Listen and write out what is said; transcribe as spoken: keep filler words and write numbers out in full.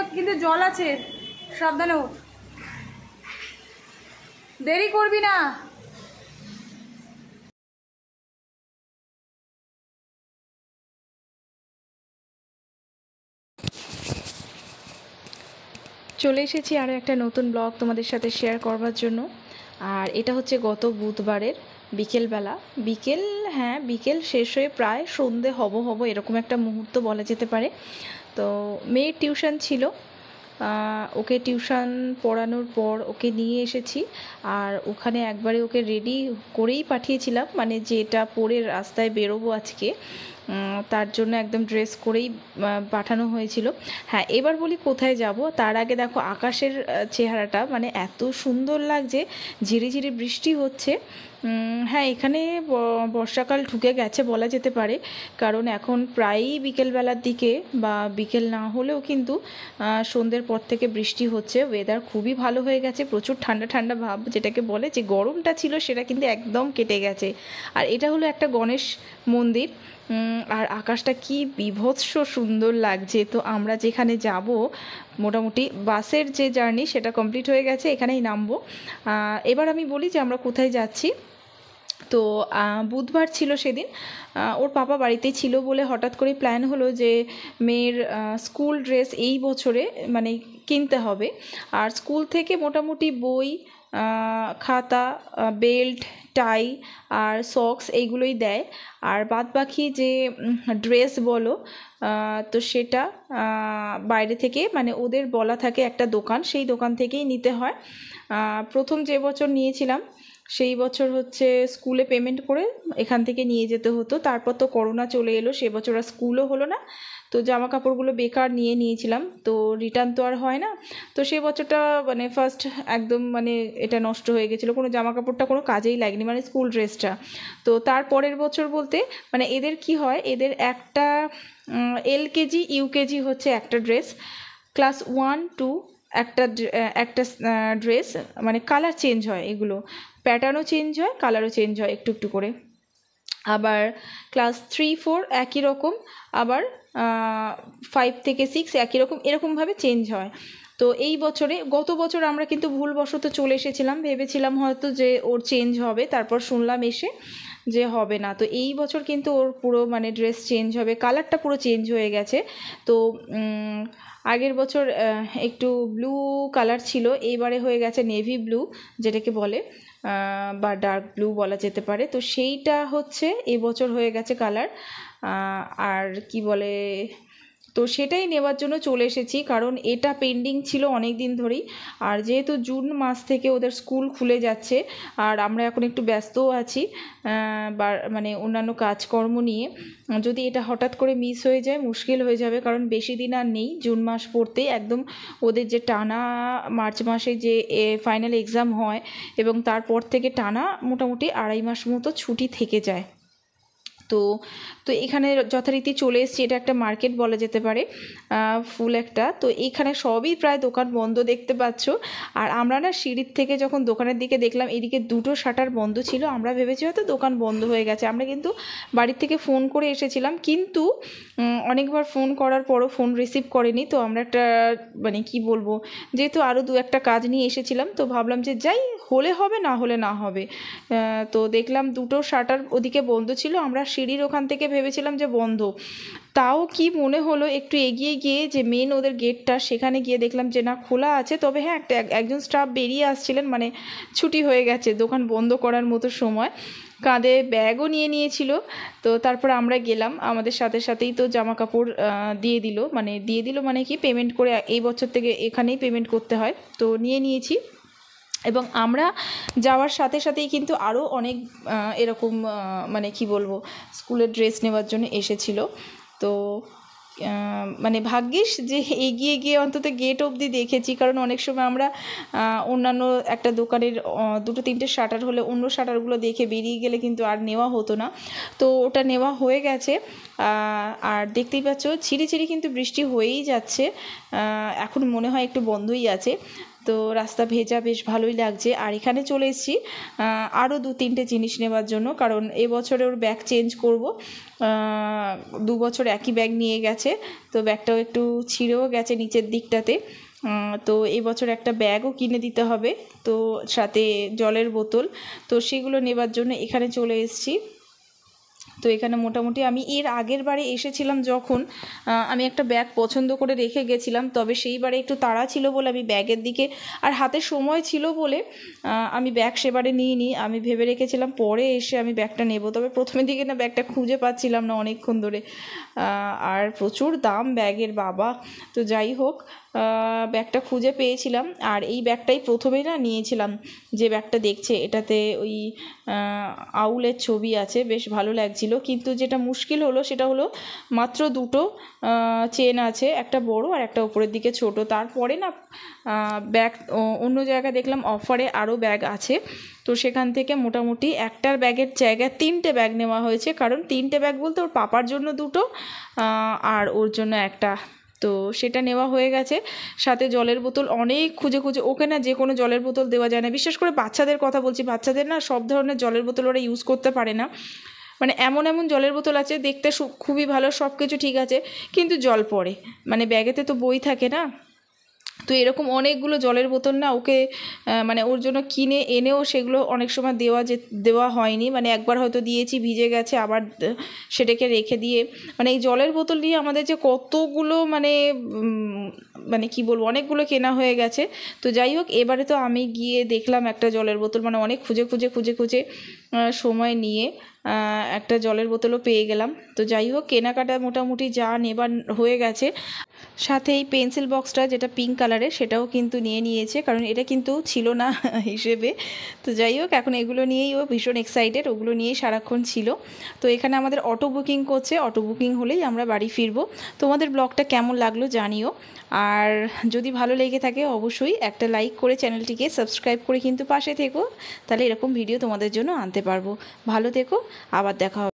কিন্তু জল আছে, সাবধানে উঠ, দেরি করবি না। চলে এসেছি আরও একটা নতুন ব্লগ তোমাদের সাথে শেয়ার করবার জন্য। আর এটা হচ্ছে গত বুধবারের বিকেলবেলা, বিকেল হ্যাঁ বিকেল শেষ হয়ে প্রায় সন্ধে হব হব এরকম একটা মুহূর্ত বলা যেতে পারে। তো মেয়ের টিউশন ছিল, ওকে টিউশন পড়ানোর পর ওকে নিয়ে এসেছি। আর ওখানে একবারে ওকে রেডি করেই পাঠিয়েছিলাম, মানে যেটা পরে রাস্তায় বেরোবো আজকে তার জন্য একদম ড্রেস করেই পাঠানো হয়েছিল। হ্যাঁ, এবার বলি কোথায় যাব। তার আগে দেখো আকাশের চেহারাটা, মানে এত সুন্দর লাগছে, ঝিরি ঝিরি বৃষ্টি হচ্ছে। হ্যাঁ, এখানে বর্ষাকাল ঢুকে গেছে বলা যেতে পারে, কারণ এখন প্রায়ই বিকেলবেলার দিকে বা বিকেল না হলেও কিন্তু সন্ধ্যের পর থেকে বৃষ্টি হচ্ছে। ওয়েদার খুবই ভালো হয়ে গেছে, প্রচুর ঠান্ডা ঠান্ডা ভাব, যেটাকে বলে যে গরমটা ছিল সেটা কিন্তু একদম কেটে গেছে। আর এটা হলো একটা গণেশ মন্দির, আর আকাশটা কি বীভৎস সুন্দর লাগছে। তো আমরা যেখানে যাব, মোটামুটি বাসের যে জার্নি সেটা কমপ্লিট হয়ে গেছে, এখানেই নামবো। এবার আমি বলি যে আমরা কোথায় যাচ্ছি। তো বুধবার ছিল সেদিন, ওর পাপা বাড়িতেই ছিল বলে হঠাৎ করে প্ল্যান হলো যে মেয়ের স্কুল ড্রেস এই বছরে মানে কিনতে হবে। আর স্কুল থেকে মোটামুটি বই, খাতা, বেল্ট, টাই আর সক্স এইগুলোই দেয়। আর বাদ বাকি যে ড্রেস বলো তো সেটা বাইরে থেকে, মানে ওদের বলা থাকে একটা দোকান, সেই দোকান থেকেই নিতে হয়। প্রথম যে বছর নিয়েছিলাম সেই বছর হচ্ছে স্কুলে পেমেন্ট করে এখান থেকে নিয়ে যেতে হতো। তারপর তো করোনা চলে এলো, সে বছর আর স্কুলও হলো না, তো জামা কাপড়গুলো বেকার নিয়ে নিয়েছিলাম, তো রিটার্ন তো আর হয় না। তো সে বছরটা মানে ফার্স্ট একদম মানে এটা নষ্ট হয়ে গেছিলো, কোনো জামা কাপড়টা কোনো কাজেই লাগেনি, মানে স্কুল ড্রেসটা। তো তার পরের বছর বলতে মানে এদের কি হয়, এদের একটা এলকেজি ইউকেজি হচ্ছে একটা ড্রেস, ক্লাস ওয়ান টু একটা একটা ড্রেস, মানে কালার চেঞ্জ হয়, এগুলো প্যাটার্নও চেঞ্জ হয়, কালারও চেঞ্জ হয় একটু একটু করে। আবার ক্লাস থ্রি ফোর একই রকম, আবার ফাইভ থেকে সিক্স একই রকম, এরকমভাবে চেঞ্জ হয়। তো এই বছরে, গত বছর আমরা কিন্তু ভুলবশত চলে এসেছিলাম, ভেবেছিলাম হয়তো যে ওর চেঞ্জ হবে, তারপর শুনলাম এসে যে হবে না। তো এই বছর কিন্তু ওর পুরো মানে ড্রেস চেঞ্জ হবে, কালারটা পুরো চেঞ্জ হয়ে গেছে। তো আগের বছর একটু ব্লু কালার ছিল, এইবারে হয়ে গেছে নেভি ব্লু যেটাকে বলে, বা ডার্ক ব্লু বলা যেতে পারে। তো সেইটা হচ্ছে এবছর হয়ে গেছে কালার। আর কি বলে, তো সেটাই নেওয়ার জন্য চলে এসেছি, কারণ এটা পেন্ডিং ছিল অনেক দিন ধরেই। আর যেহেতু জুন মাস থেকে ওদের স্কুল খুলে যাচ্ছে, আর আমরা এখন একটু ব্যস্তও আছি বা মানে অন্যান্য কাজকর্ম নিয়ে, যদি এটা হঠাৎ করে মিস হয়ে যায় মুশকিল হয়ে যাবে, কারণ বেশি দিন আর নেই, জুন মাস পড়তেই একদম ওদের যে টানা মার্চ মাসে যে ফাইনাল এক্সাম হয়, এবং তারপর থেকে টানা মোটামুটি আড়াই মাস মতো ছুটি থেকে যায়। তো তো এখানে যথারীতি চলে এসেছি, এটা একটা মার্কেট বলা যেতে পারে, ফুল একটা। তো এইখানে সবই প্রায় দোকান বন্ধ দেখতে পাচ্ছ। আর আমরা না সিঁড়ির থেকে যখন দোকানের দিকে দেখলাম, এদিকে দুটো শাটার বন্ধ ছিল, আমরা ভেবেছি হয়তো দোকান বন্ধ হয়ে গেছে। আমরা কিন্তু বাড়ির থেকে ফোন করে এসেছিলাম, কিন্তু অনেকবার ফোন করার পরও ফোন রিসিভ করেনি। তো আমরা একটা মানে কি বলবো, যেহেতু আরও দু একটা কাজ নিয়ে এসেছিলাম, তো ভাবলাম যে যাই, হলে হবে না হলে না হবে। তো দেখলাম দুটো শাটার ওদিকে বন্ধ ছিল, আমরা সিঁড়ির ওখান থেকে ভেবেছিলাম যে বন্ধ, তাও কি মনে হলো একটু এগিয়ে গিয়ে যে মেন ওদের গেটটা, সেখানে গিয়ে দেখলাম যে না, খোলা আছে। তবে হ্যাঁ, একটা একজন স্টাফ বেরিয়ে আসছিলেন, মানে ছুটি হয়ে গেছে দোকান বন্ধ করার মতো সময়, কাঁধে ব্যাগও নিয়ে নিয়েছিল। তো তারপর আমরা গেলাম, আমাদের সাথে সাথেই তো জামা কাপড় দিয়ে দিল, মানে দিয়ে দিল মানে কি, পেমেন্ট করে এই বছর থেকে এখানেই পেমেন্ট করতে হয়, তো নিয়ে নিয়েছি। এবং আমরা যাওয়ার সাথে সাথেই কিন্তু আরও অনেক এরকম মানে কি বলবো, স্কুলের ড্রেস নেওয়ার জন্য এসেছিলো। তো মানে ভাগ্যিস যে এগিয়ে গিয়ে অন্তত গেট অবধি দেখেছি, কারণ অনেক সময় আমরা অন্যান্য একটা দোকানের দুটো তিনটে শাটার হলে অন্য শাটারগুলো দেখে বেরিয়ে গেলে কিন্তু আর নেওয়া হতো না। তো ওটা নেওয়া হয়ে গেছে। আর দেখতেই পাচ্ছ ছিঁড়ি ছিঁড়ি কিন্তু বৃষ্টি হয়েই যাচ্ছে, এখন মনে হয় একটু বন্ধই আছে। তো রাস্তা ভেজা, বেশ ভালোই লাগছে। আর এখানে চলে এসেছি আরও দু তিনটে জিনিস নেওয়ার জন্য, কারণ এবছরে ওর ব্যাগ চেঞ্জ করব। দু বছর একই ব্যাগ নিয়ে গেছে, তো ব্যাগটাও একটু ছিঁড়েও গেছে নিচের দিকটাতে। তো এই বছর একটা ব্যাগও কিনে দিতে হবে, তো সাথে জলের বোতল, তো সেগুলো নেবার জন্য এখানে চলে এসেছি। তো এখানে মোটামুটি আমি এর আগের বারে এসেছিলাম যখন, আমি একটা ব্যাগ পছন্দ করে রেখে গেছিলাম, তবে সেইবারে একটু তাড়া ছিল বলে আমি ব্যাগের দিকে আর হাতে সময় ছিল বলে আমি ব্যাগ সেবারে নিইনি। আমি ভেবে রেখেছিলাম পরে এসে আমি ব্যাগটা নেব, তবে প্রথমের দিকে না ব্যাগটা খুঁজে পাচ্ছিলাম না অনেকক্ষণ ধরে, আর প্রচুর দাম ব্যাগের বাবা। তো যাই হোক, ব্যাগটা খুঁজে পেয়েছিলাম, আর এই ব্যাগটাই প্রথমেই না নিয়েছিলাম। যে ব্যাগটা দেখছে এটাতে ওই আউলের ছবি আছে, বেশ ভালো লাগছিল। কিন্তু যেটা মুশকিল হলো সেটা হলো মাত্র দুটো চেন আছে, একটা বড় আর একটা উপরের দিকে ছোট। তারপরে না ব্যাগ অন্য জায়গায় দেখলাম অফারে আরও ব্যাগ আছে, তো সেখান থেকে মোটামুটি একটার ব্যাগের জায়গায় তিনটে ব্যাগ নেওয়া হয়েছে। কারণ তিনটে ব্যাগ বলতে ওর পাপার জন্য দুটো আর ওর জন্য একটা, তো সেটা নেওয়া হয়ে গেছে। সাথে জলের বোতল অনেক খুঁজে খুঁজে, ওকে না যে কোনো জলের বোতল দেওয়া যায় না, বিশেষ করে বাচ্চাদের কথা বলছি। বাচ্চাদের না সব ধরনের জলের বোতল ওরা ইউজ করতে পারে না, মানে এমন এমন জলের বোতল আছে দেখতে খুবই ভালো, সব কিছু ঠিক আছে, কিন্তু জল পড়ে, মানে ব্যাগেতে তো বই থাকে না। তো এরকম অনেকগুলো জলের বোতল না ওকে মানে ওর জন্য কিনে এনেও সেগুলো অনেক সময় দেওয়া যে দেওয়া হয়নি, মানে একবার হয়তো দিয়েছি ভিজে গেছে, আবার সেটাকে রেখে দিয়ে, মানে এই জলের বোতল নিয়ে আমাদের যে কতগুলো মানে মানে কি বলবো অনেকগুলো কেনা হয়ে গেছে। তো যাই হোক, এবারে তো আমি গিয়ে দেখলাম একটা জলের বোতল, মানে অনেক খুঁজে খুঁজে খুঁজে খুঁজে সময় নিয়ে একটা জলের বোতলও পেয়ে গেলাম। তো যাই হোক, কেনাকাটা মোটামুটি যা নেবার হয়ে গেছে। সাথে এই পেন্সিল বক্সটা যেটা পিঙ্ক কালারের সেটাও কিন্তু নিয়ে নিয়েছে, কারণ এটা কিন্তু ছিল না হিসেবে। তো যাই হোক, এখন এগুলো নিয়েই ও ভীষণ এক্সাইটেড, ওগুলো নিয়েই সারাক্ষণ ছিল। তো এখানে আমাদের অটো বুকিং করছে, অটো বুকিং হলেই আমরা বাড়ি ফিরবো। তোমাদের ব্লগটা কেমন লাগলো জানিও, আর যদি ভালো লেগে থাকে অবশ্যই একটা লাইক করে চ্যানেলটিকে সাবস্ক্রাইব করে কিন্তু পাশে থেকো, তাহলে এরকম ভিডিও তোমাদের জন্য আনতে পারবো। ভালো থেকো, আবার দেখা হবে।